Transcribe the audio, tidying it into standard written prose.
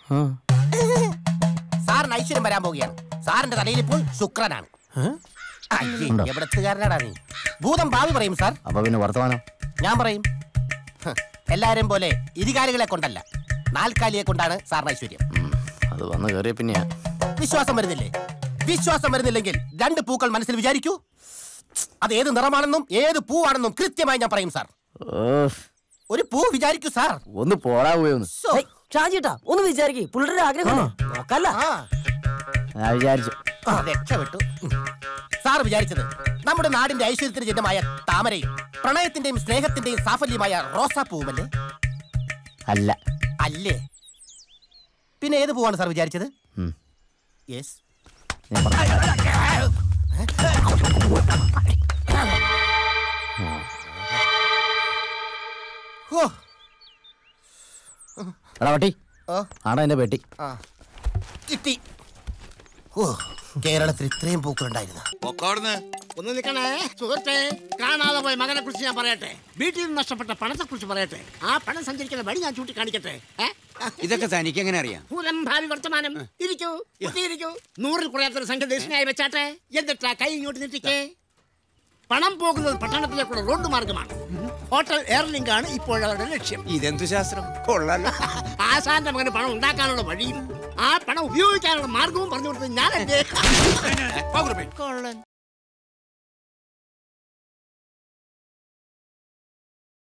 സാറിന് ഐശ്വര്യം വരാൻ പോവുകയാണ്. സാറിന്റെ തലയിൽ ഇപ്പോൾ ശുക്രനാണ്. എവിടത്തുകാരനാടാ നീ? ഭൂതം ഭാവി പറയും സാർ. അപ്പൊ പിന്നെ വർത്തമാനം ഞാൻ പറയും. എല്ലാരും പോലെ ഇരുകാലികളെ കൊണ്ടല്ല, നാൽക്കാലിയെ കൊണ്ടാണ് സാറിന് ഐശ്വര്യം. അത് വന്ന് കയറിയ പിന്നെ വിശ്വാസം വരുന്നില്ലേ? വിശ്വാസം വരുന്നില്ലെങ്കിൽ 2 പൂക്കൾ മനസ്സിൽ വിചാരിക്കൂ. അത് ഏത് നിറമാണെന്നും ഏത് പൂവാണെന്നും കൃത്യമായി ഞാൻ പറയും സാർ. ഒരു പൂ വിചാരിക്കൂ സാർ. ഒന്ന് പോടാ പോയൊന്ന്. ഷാജിട്ടാ ഒന്ന് വിചാരിക്കും. പുള്ളിയുടെ ആഗ്രഹം നോക്കല്ല. വിചാരിച്ചു രക്ഷപ്പെട്ടു. സാർ വിചാരിച്ചത് നമ്മുടെ നാടിന്റെ ഐശ്വര്യത്തിന് ചിഹ്നമായ താമരയും പ്രണയത്തിന്റെയും സ്നേഹത്തിന്റെയും സാഫല്യമായ റോസാപ്പൂവല്ലേ? അല്ല. അല്ലേ? പിന്നെ ഏത് പൂവാണ് സാർ വിചാരിച്ചത്? യെസ്. പട്ടി ആടാ എന്റെ പെട്ടി കിട്ടി. കേരളത്തിൽ ഇത്രയും പൂക്കളുണ്ടായിരുന്നു. ഒന്ന് നിൽക്കണേ സുഹൃത്തെ. കാണാതെ പോയ മകനെ കുറിച്ച് ഞാൻ പറയട്ടെ. വീട്ടിൽ നിന്ന് നഷ്ടപ്പെട്ട പണത്തെ കുറിച്ച് പറയട്ടെ. ആ പണം സഞ്ചരിക്കുന്ന വഴി ഞാൻ ചൂണ്ടിക്കാണിക്കട്ടെ. ഇതൊക്കെ തനിക്ക് എങ്ങനെ അറിയാം? ഭൂതം ഭാവി വർത്തമാനം. ഇരിക്കൂ, ഇരിക്കൂ. 100-ൽ കുറയാത്തൊരു സംഖ്യ ദക്ഷിണയായി വെച്ചാട്ടെ. എന്നിട്ടാ കൈ ഇങ്ങോട്ട് നീട്ടിക്കേ. പണം പോകുന്നത് പട്ടണത്തിലേക്കുള്ള റോഡ് മാർഗമാണ്. ഹോട്ടൽ എയർലിങ്ക് ആണ് ഇപ്പോഴവരുടെ ലക്ഷ്യം. ഇതെന്തു ശാസ്ത്രം? കൊള്ളാലോ. ആശാന്റെ മകന് പണം ഉണ്ടാക്കാനുള്ള വഴിയും ആ പണം ഉപയോഗിക്കാനുള്ള മാർഗവും പറഞ്ഞു കൊടുത്തത് ഞാനല്ലേ.